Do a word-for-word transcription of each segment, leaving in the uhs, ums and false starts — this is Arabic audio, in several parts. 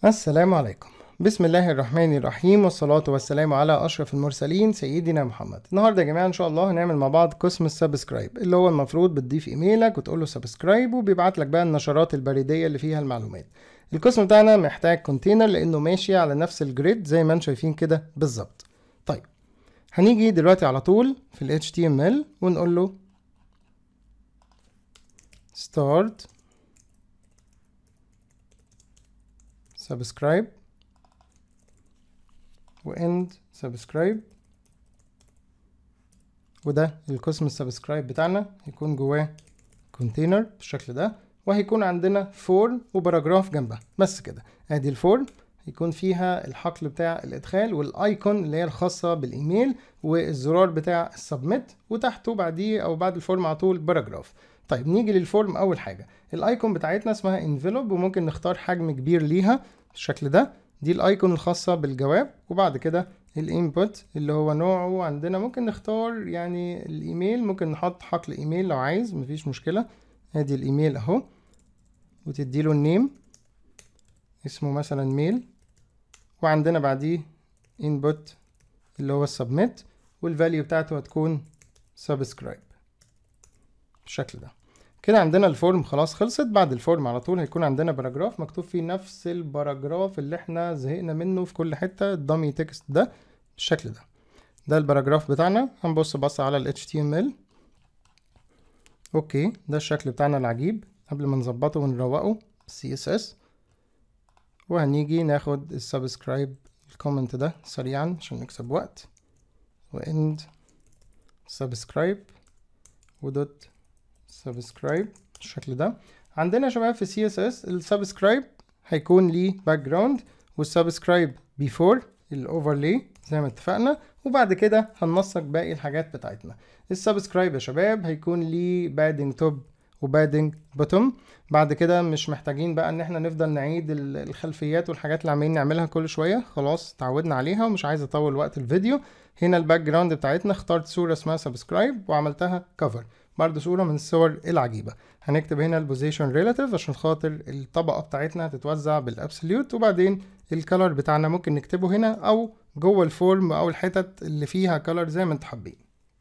السلام عليكم. بسم الله الرحمن الرحيم، والصلاة والسلام على أشرف المرسلين سيدنا محمد. النهاردة يا جماعة إن شاء الله هنعمل مع بعض قسم السبسكرايب، اللي هو المفروض بتضيف إيميلك وتقول له سبسكرايب وبيبعت لك بقى النشرات البريدية اللي فيها المعلومات. القسم بتاعنا محتاج كونتينر لأنه ماشي على نفس الجريد زي ما انتم شايفين كده بالظبط. طيب هنيجي دلوقتي على طول في ال إتش تي إم إل ونقول له start subscribe واند سبسكرايب، وده القسم السبسكرايب بتاعنا هيكون جواه كونتينر بالشكل ده، وهيكون عندنا فورم وباراجراف جنبها بس كده. ادي الفورم هيكون فيها الحقل بتاع الادخال والايكون اللي هي الخاصه بالايميل والزرار بتاع السبميت، وتحته بعديه او بعد الفورم على طول باراجراف. طيب نيجي للفورم. اول حاجه الايكون بتاعتنا اسمها انفلوب، وممكن نختار حجم كبير ليها بالشكل ده. دي الايكون الخاصه بالجواب. وبعد كده الانبوت اللي هو نوعه عندنا ممكن نختار يعني الايميل، ممكن نحط حقل ايميل لو عايز مفيش مشكله. ادي الايميل اهو، وتديله النيم اسمه مثلا ميل، وعندنا بعديه انبوت اللي هو السبميت، والفاليو بتاعته هتكون سبسكرايب بالشكل ده. كده عندنا الفورم خلاص خلصت. بعد الفورم على طول هيكون عندنا باراجراف مكتوب فيه نفس الباراجراف اللي احنا زهقنا منه في كل حتة، الدامي تكست ده بالشكل ده. ده الباراجراف بتاعنا. هنبص بص على ال إتش تي إم إل. اوكي، ده الشكل بتاعنا العجيب قبل ما نظبطه ونروقه سي إس إس. وهنيجي ناخد السبسكرايب الكومنت ده سريعا عشان نكسب وقت، واند سبسكرايب ودوت سبسكرايب بالشكل ده. عندنا يا شباب في سي اس اس السبسكرايب هيكون ليه باك جراوند، والسبسكرايب بيفور الاوفرلي زي ما اتفقنا، وبعد كده هننسق باقي الحاجات بتاعتنا. السبسكرايب يا شباب هيكون ليه بادنج توب وبادنج بوتوم. بعد كده مش محتاجين بقى ان احنا نفضل نعيد الخلفيات والحاجات اللي عمالين نعملها كل شويه، خلاص اتعودنا عليها ومش عايز اطول وقت الفيديو. هنا الباك جراوند بتاعتنا اخترت صوره اسمها سبسكرايب وعملتها كفر، برضه صورة من الصور العجيبة. هنكتب هنا البوزيشن ريلاتيف عشان خاطر الطبقة بتاعتنا هتتوزع بالابسوليوت، وبعدين الكالر بتاعنا ممكن نكتبه هنا او جوه الفورم او الحتت اللي فيها كالر زي ما انتوا حابين.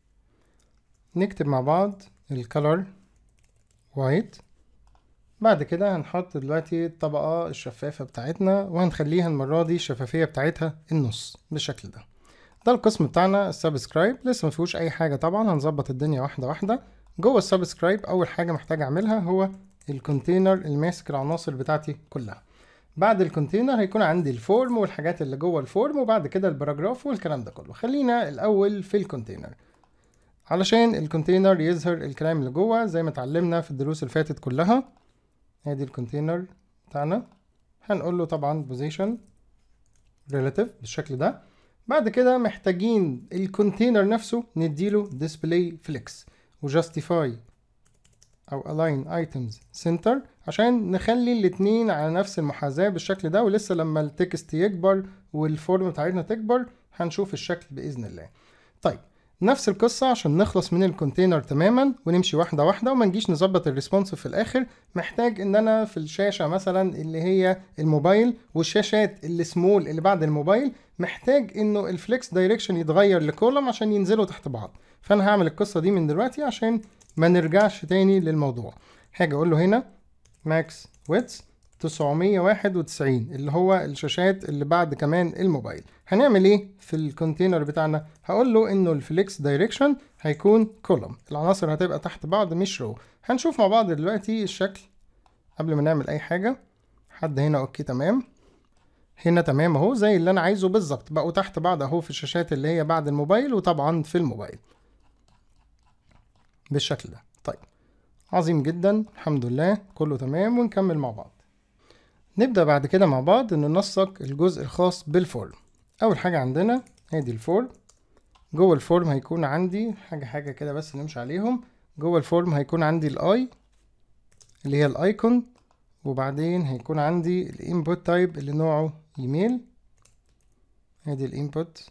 نكتب مع بعض الكالر وايت. بعد كده هنحط دلوقتي الطبقة الشفافة بتاعتنا، وهنخليها المرة دي الشفافية بتاعتها النص بالشكل ده. ده القسم بتاعنا السبسكرايب، لسه ما فيهوش اي حاجه طبعا، هنظبط الدنيا واحده واحده. جوه السبسكرايب اول حاجه محتاج اعملها هو الكونتينر اللي ماسك العناصر بتاعتي كلها. بعد الكونتينر هيكون عندي الفورم والحاجات اللي جوه الفورم، وبعد كده الباراجراف والكلام ده كله. خلينا الاول في الكونتينر علشان الكونتينر يظهر الكلام اللي جوه زي ما اتعلمنا في الدروس اللي فاتت كلها. ادي الكونتينر بتاعنا، هنقول له طبعا position relative بالشكل ده. بعد كده محتاجين الكونتينر نفسه نديله display flex و justify او align items center عشان نخلي الاتنين على نفس المحاذاة بالشكل ده. ولسه لما التكست يكبر والفورم بتاعتنا تكبر هنشوف الشكل بإذن الله. طيب نفس القصة عشان نخلص من الكونتينر تماما ونمشي واحدة واحدة وما نجيش نظبط الريسبونسيف في الآخر. محتاج ان انا في الشاشة مثلا اللي هي الموبايل والشاشات اللي سمول اللي بعد الموبايل، محتاج انه الفليكس دايركشن يتغير لكولوم عشان ينزلوا تحت بعض. فانا هعمل القصة دي من دلوقتي عشان ما نرجعش تاني للموضوع. هاجي اقول له هنا ماكس ويدث تسعمية واحد وتسعين اللي هو الشاشات اللي بعد كمان الموبايل. هنعمل ايه في الكونتينر بتاعنا؟ هقول له انه الفليكس دايركشن هيكون كولوم، العناصر هتبقى تحت بعض مش رو. هنشوف مع بعض دلوقتي الشكل قبل ما نعمل اي حاجة. حد هنا اوكي تمام، هنا تمام اهو زي اللي انا عايزه بالظبط، بقوا تحت بعض اهو في الشاشات اللي هي بعد الموبايل وطبعا في الموبايل بالشكل ده. طيب عظيم جدا، الحمد لله كله تمام، ونكمل مع بعض. نبدأ بعد كده مع بعض ان ننسق الجزء الخاص بالفورم. اول حاجة عندنا ادي الفورم. جوه الفورم هيكون عندي حاجة حاجة كده بس نمشي عليهم. جوه الفورم هيكون عندي الاي اللي هي الايكون، وبعدين هيكون عندي الانبوت تايب اللي نوعه ايميل. ادي الانبوت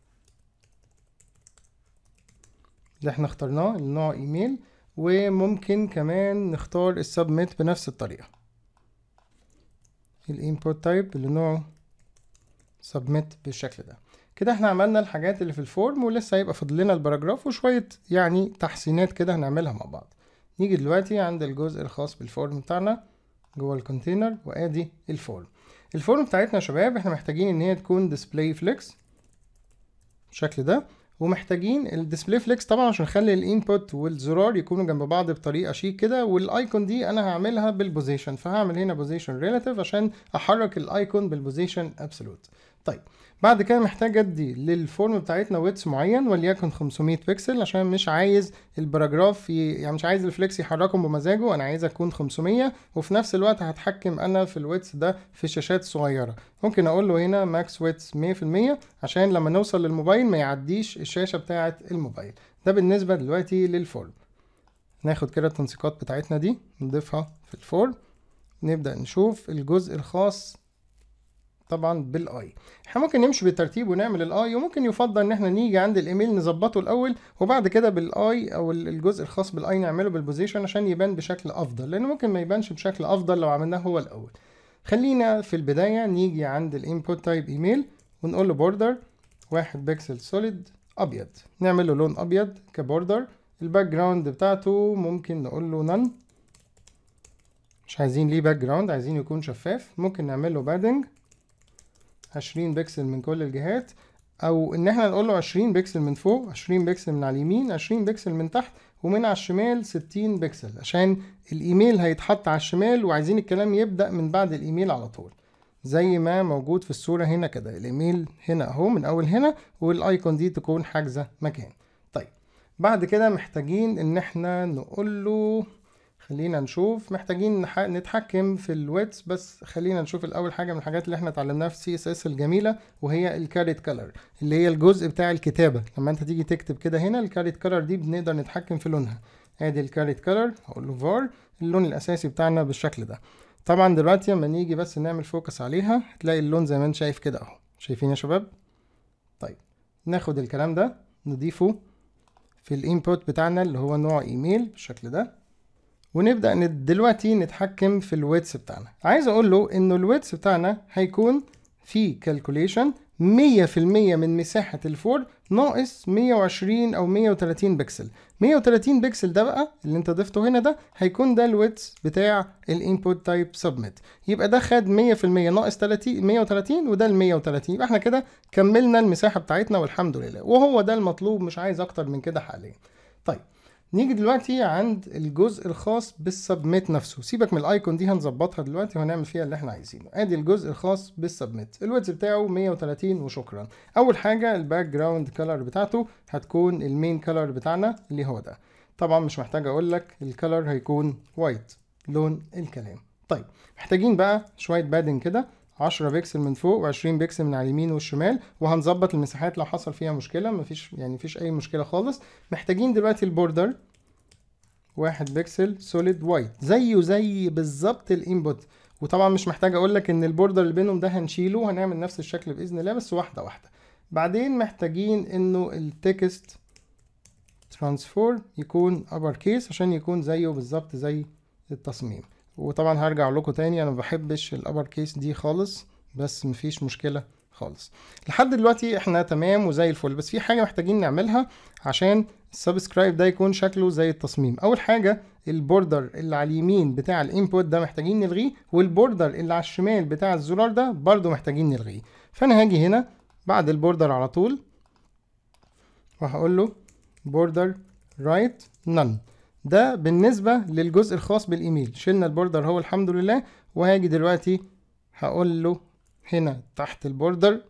اللي احنا اخترناه اللي نوعه ايميل، وممكن كمان نختار السبميت بنفس الطريقة. الانبوت تايب اللي نوعه سبميت بالشكل ده. كده احنا عملنا الحاجات اللي في الفورم، ولسه هيبقى فاضل لنا الباراجراف وشويه يعني تحسينات كده هنعملها مع بعض. نيجي دلوقتي عند الجزء الخاص بالفورم بتاعنا جوه الكونتينر، وادي الفورم. الفورم بتاعتنا يا شباب احنا محتاجين ان هي تكون ديسبلاي فليكس بالشكل ده، ومحتاجين الديسبلاي فليكس طبعا عشان نخلي الانبوت والزرار يكونوا جنب بعض بطريقه شيك كده. والايكون دي انا هعملها بالبوزيشن، فهعمل هنا بوزيشن ريلاتيف عشان احرك الايكون بالبوزيشن ابسولوت. طيب بعد كده محتاج ادي للفورم بتاعتنا ويدث معين وليكن خمسمية بكسل، عشان مش عايز الباراجراف ي... يعني مش عايز الفليكس يحركهم بمزاجه، انا عايز اكون خمسمية، وفي نفس الوقت هتحكم انا في الويدث ده في شاشات صغيره. ممكن اقول له هنا ماكس ويدث مية في المية عشان لما نوصل للموبايل ما يعديش الشاشه بتاعه الموبايل. ده بالنسبه دلوقتي للفورم. ناخد كده التنسيقات بتاعتنا دي نضيفها في الفورم، نبدا نشوف الجزء الخاص طبعا بالاي. احنا ممكن نمشي بالترتيب ونعمل الاي، وممكن يفضل ان احنا نيجي عند الايميل نظبطه الاول وبعد كده بالاي او الجزء الخاص بالاي نعمله بالبوزيشن عشان يبان بشكل افضل، لانه ممكن ما يبانش بشكل افضل لو عملناه هو الاول. خلينا في البدايه نيجي عند الانبوت تايب ايميل ونقول له بوردر واحد بكسل سوليد ابيض، نعمل له لون ابيض كبوردر. الباك جراوند بتاعته ممكن نقول له نون، مش عايزين ليه باك جراوند، عايزين يكون شفاف. ممكن نعمل له بادنج عشرين بكسل من كل الجهات، او ان احنا نقول له عشرين بكسل من فوق، عشرين بكسل من على اليمين، عشرين بكسل من تحت، ومن على الشمال ستين بكسل عشان الايميل هيتحط على الشمال وعايزين الكلام يبدأ من بعد الايميل على طول زي ما موجود في الصورة هنا كده. الايميل هنا اهو من اول هنا، والايكون دي تكون حاجزة مكان. طيب بعد كده محتاجين ان احنا نقول له، خلينا نشوف، محتاجين نتحكم في الويدث، بس خلينا نشوف الاول حاجه من الحاجات اللي احنا اتعلمناها في سي اس اس الجميله، وهي الكاريت كلر اللي هي الجزء بتاع الكتابه. لما انت تيجي تكتب كده هنا الكاريت كلر دي بنقدر نتحكم في لونها. ادي الكاريت كلر، هقول له فار اللون الاساسي بتاعنا بالشكل ده. طبعا دلوقتي لما نيجي بس نعمل فوكس عليها هتلاقي اللون زي ما انت شايف كده اهو، شايفين يا شباب؟ طيب ناخد الكلام ده نضيفه في الانبوت بتاعنا اللي هو نوع ايميل بالشكل ده، ونبدأ دلوقتي نتحكم في الويدث بتاعنا. عايز اقول له انه الويدث بتاعنا هيكون في كالكوليشن مية في المية من مساحة الفور ناقص مية وعشرين او مية وتلاتين بكسل. مية وتلاتين بكسل ده بقى اللي انت ضفته هنا ده هيكون ده الويدث بتاع الانبوت تايب سبميت. يبقى ده خد مية في المية ناقص مية وتلاتين، وده ال مية وتلاتين، يبقى احنا كده كملنا المساحة بتاعتنا والحمد لله، وهو ده المطلوب، مش عايز اكتر من كده حاليا. طيب نيجي دلوقتي عند الجزء الخاص بالسبميت نفسه. سيبك من الايكون دي هنظبطها دلوقتي وهنعمل فيها اللي احنا عايزينه. ادي الجزء الخاص بالسبميت، الويدث بتاعه مية وتلاتين وشكرا. اول حاجه الباك جراوند كلر بتاعته هتكون المين كلر بتاعنا اللي هو ده. طبعا مش محتاج اقول لك الكلر هيكون وايت، لون الكلام. طيب محتاجين بقى شويه بادنج كده، عشرة بكسل من فوق وعشرين بكسل من على اليمين والشمال، وهنظبط المساحات لو حصل فيها مشكله. مفيش يعني مفيش اي مشكله خالص. محتاجين دلوقتي البوردر واحد بكسل سوليد وايت زيه زي بالظبط الانبوت، وطبعا مش محتاج اقول لك ان البوردر اللي بينهم ده هنشيله وهنعمل نفس الشكل باذن الله، بس واحده واحده. بعدين محتاجين انه التكست ترانسفورم يكون ابر كيس عشان يكون زيه بالظبط زي التصميم. وطبعا هرجع لكم تاني انا ما بحبش الابر كيس دي خالص، بس مفيش مشكله خالص. لحد دلوقتي احنا تمام وزي الفل، بس في حاجه محتاجين نعملها عشان السبسكرايب ده يكون شكله زي التصميم. اول حاجه البوردر اللي على اليمين بتاع الانبوت ده محتاجين نلغيه، والبوردر اللي على الشمال بتاع الزرار ده برضو محتاجين نلغيه. فانا هاجي هنا بعد البوردر على طول وهقول له بوردر رايت نون. ده بالنسبه للجزء الخاص بالايميل، شلنا البوردر هو الحمد لله. وهاجي دلوقتي هقول له هنا تحت البوردر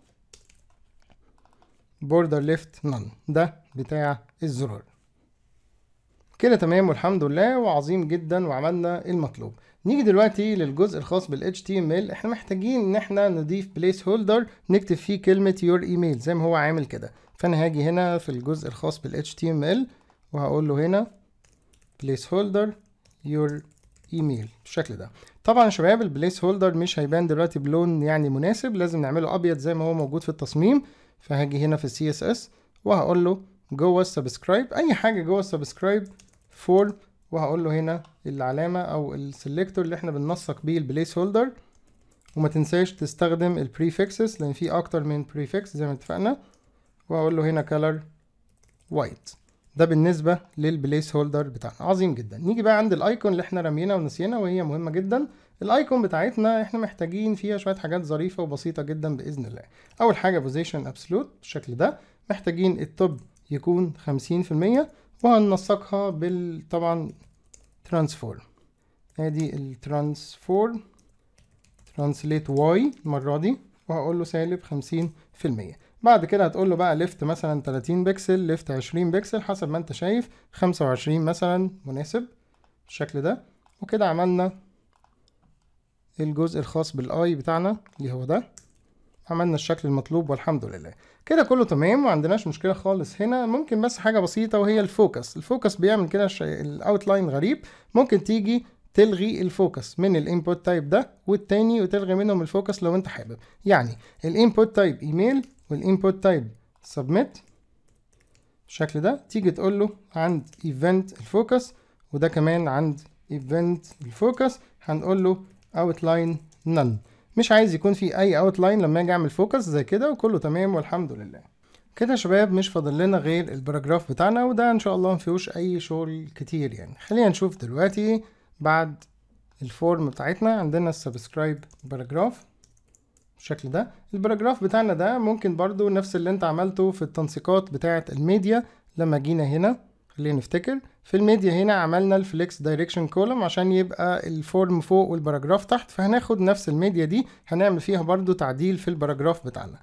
بوردر ليفت نون، ده بتاع الزرار. كده تمام والحمد لله وعظيم جدا وعملنا المطلوب. نيجي دلوقتي للجزء الخاص بال إتش تي إم إل. احنا محتاجين ان احنا نضيف بليس هولدر نكتب فيه كلمة يور ايميل زي ما هو عامل كده. فانا هاجي هنا في الجزء الخاص بال إتش تي إم إل وهقول له هنا بليس هولدر يور ايميل بالشكل ده. طبعا يا شباب البليس هولدر مش هيبان دلوقتي بلون يعني مناسب، لازم نعمله ابيض زي ما هو موجود في التصميم. فهاجي هنا في السي اس اس وهقول له جوه السبسكرايب اي حاجه جوه السبسكرايب فور، وهقول له هنا العلامه او السلكتور اللي احنا بننسق بيه البليس هولدر، وما تنساش تستخدم البريفكسز لان في اكتر من بريفكس زي ما اتفقنا. واقول له هنا color white. ده بالنسبه للبليس هولدر بتاعنا. عظيم جدا. نيجي بقى عند الايكون اللي احنا رامينها ونسينا وهي مهمه جدا. الايكون بتاعتنا احنا محتاجين فيها شويه حاجات ظريفه وبسيطه جدا باذن الله. اول حاجه بوزيشن ابسولوت بالشكل ده. محتاجين التوب يكون خمسين في المية وهننسقها بال طبعا ترانسفورم. ادي الترانسفورم ترانسليت واي المره دي وهقول له سالب خمسين في المية. بعد كده هتقول له بقى ليفت مثلا تلاتين بكسل، ليفت عشرين بكسل حسب ما انت شايف، خمسة وعشرين مثلا مناسب بالشكل ده. وكده عملنا الجزء الخاص بالاي بتاعنا اللي هو ده. عملنا الشكل المطلوب والحمد لله. كده كله تمام وما عندناش مشكله خالص. هنا ممكن بس حاجه بسيطه وهي الفوكس. الفوكس بيعمل كده الاوتلاين غريب. ممكن تيجي تلغي الفوكس من الانبوت تايب ده والتاني وتلغي منهم الفوكس لو انت حابب. يعني الانبوت تايب ايميل والانبوت تايب سبميت بالشكل ده. تيجي تقول له عند ايفنت الفوكس وده كمان عند ايفنت الفوكس هنقول له اوتلاين نون. مش عايز يكون في اي اوتلاين لما اجي اعمل فوكس زي كده وكله تمام والحمد لله. كده يا شباب مش فاضل لنا غير الباراجراف بتاعنا وده ان شاء الله مفيهوش اي شغل كتير يعني. خلينا نشوف دلوقتي بعد الفورم بتاعتنا عندنا السبسكرايب باراجراف بالشكل ده. الباراجراف بتاعنا ده ممكن برضو نفس اللي انت عملته في التنسيقات بتاعة الميديا. لما جينا هنا خلينا نفتكر في الميديا هنا عملنا الفليكس دايركشن كولوم عشان يبقى الفورم فوق والباراجراف تحت. فهناخد نفس الميديا دي هنعمل فيها برضو تعديل في الباراجراف بتاعنا.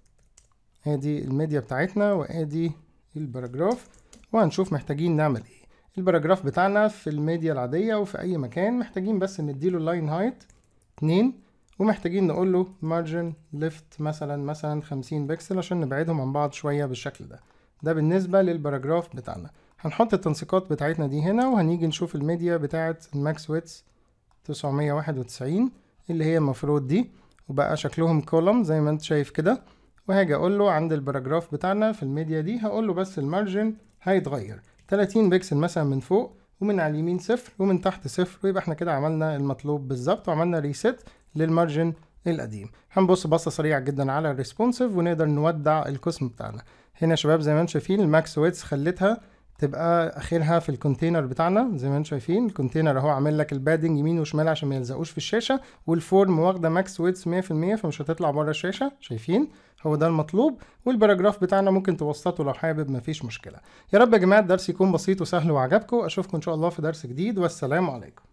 ادي الميديا بتاعتنا وادي الباراجراف وهنشوف محتاجين نعمل ايه. الباراجراف بتاعنا في الميديا العادية وفي اي مكان محتاجين بس نديله اللاين هايت اتنين ومحتاجين نقول له مارجن ليفت مثلا مثلا خمسين بكسل عشان نبعدهم عن بعض شوية بالشكل ده. ده بالنسبة للباراجراف بتاعنا. هنحط التنسيقات بتاعتنا دي هنا وهنيجي نشوف الميديا بتاعة الماكس ويتس تسعمية واحد وتسعين اللي هي المفروض دي وبقى شكلهم كولوم زي ما انت شايف كده. وهاجي اقول له عند الباراجراف بتاعنا في الميديا دي هقول له بس المارجن هيتغير تلاتين بكسل مثلا من فوق ومن على اليمين صفر ومن تحت صفر ويبقى احنا كده عملنا المطلوب بالظبط وعملنا ريست للمارجن القديم. هنبص بصه سريعه جدا على الريسبونسيف ونقدر نودع القسم بتاعنا. هنا يا شباب زي ما انتم شايفين الماكس ويتس خليتها تبقى اخرها في الكونتينر بتاعنا. زي ما انتم شايفين الكونتينر اهو عامل لك البادنج يمين وشمال عشان ما يلزقوش في الشاشه والفورم واخده ماكس ويتس مية في المية فمش هتطلع بره الشاشه. شايفين هو ده المطلوب. والباراجراف بتاعنا ممكن توسطه لو حابب مفيش مشكله. يا رب يا جماعه الدرس يكون بسيط وسهل وعجبكم. اشوفكم ان شاء الله في درس جديد والسلام عليكم.